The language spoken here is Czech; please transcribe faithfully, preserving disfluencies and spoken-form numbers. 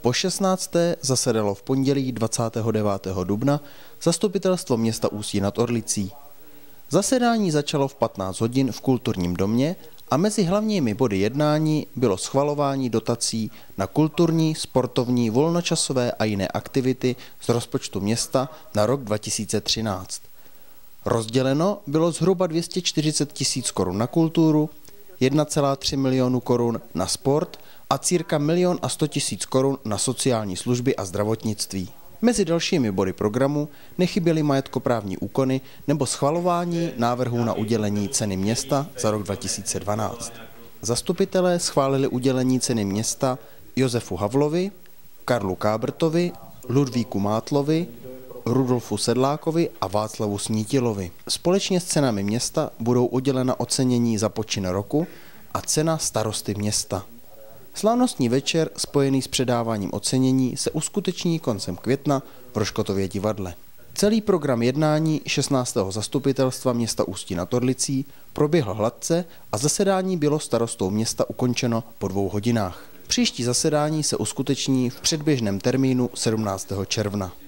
Po šestnácté zasedalo v pondělí dvacátého devátého dubna zastupitelstvo města Ústí nad Orlicí. Zasedání začalo v patnáct hodin v kulturním domě a mezi hlavními body jednání bylo schvalování dotací na kulturní, sportovní, volnočasové a jiné aktivity z rozpočtu města na rok dva tisíce třináct. Rozděleno bylo zhruba dvě stě čtyřicet tisíc korun na kulturu, jedna celá tři milionu korun na sport a cirka milion a sto tisíc korun na sociální služby a zdravotnictví. Mezi dalšími body programu nechyběly majetkoprávní úkony nebo schvalování návrhů na udělení ceny města za rok dva tisíce dvanáct. Zastupitelé schválili udělení ceny města Josefu Havlovi, Karlu Kábrtovi, Ludvíku Mátlovi, Rudolfu Sedlákovi a Václavu Snítilovi. Společně s cenami města budou udělena ocenění za počin roku a cena starosty města. Slavnostní večer spojený s předáváním ocenění se uskuteční koncem května v Roškotově divadle. Celý program jednání šestnáctého zastupitelstva města Ústí nad Orlicí proběhl hladce a zasedání bylo starostou města ukončeno po dvou hodinách. Příští zasedání se uskuteční v předběžném termínu sedmnáctého června.